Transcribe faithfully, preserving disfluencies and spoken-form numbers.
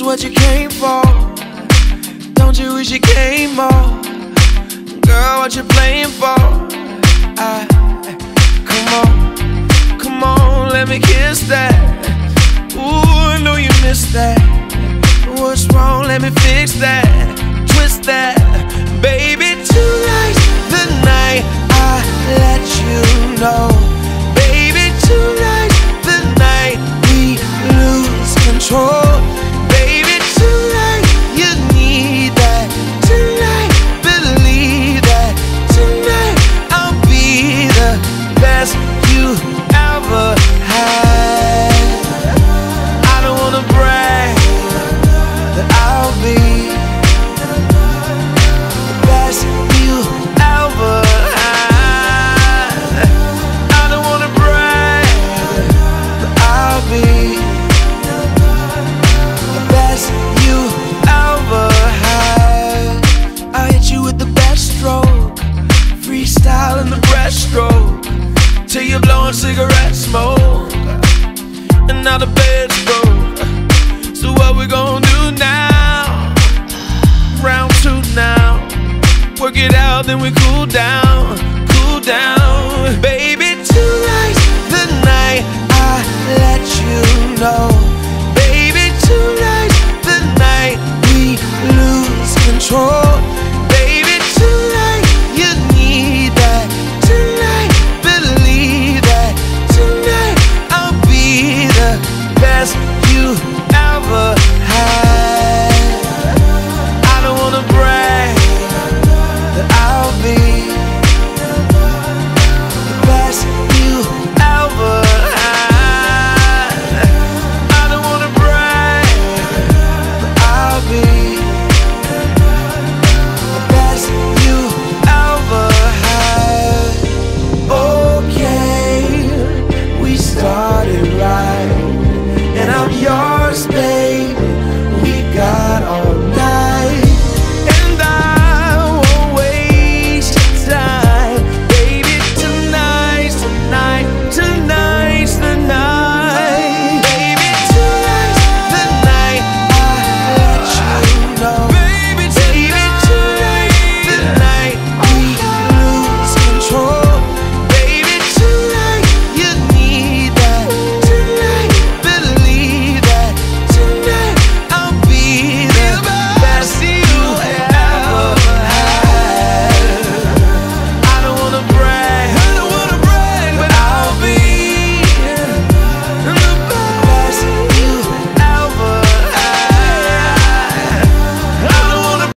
what you came for? Don't you wish you came more? Girl, what you playing for? I, come on, come on, let me kiss that. Ooh, I know you missed that. What's wrong? Let me fix that. Twist that, baby. Tonight's the night I let you know. Baby, tonight's the night we lose control. Baby, tonight you need that. Tonight, believe that. Tonight I'll be the best you ever had. I don't wanna brag, but I'll be the best you ever had. I don't wanna brag, but I'll be the best you ever had. I hit you with the best stroke, freestyle in the breaststroke, till you're blowing cigarette smoke, and now the bed's broke. So what we gonna do now? Round two now. Work it out, then we cool down, cool down. Baby, tonight's the night I let you know. Baby, tonight's the night we lose control.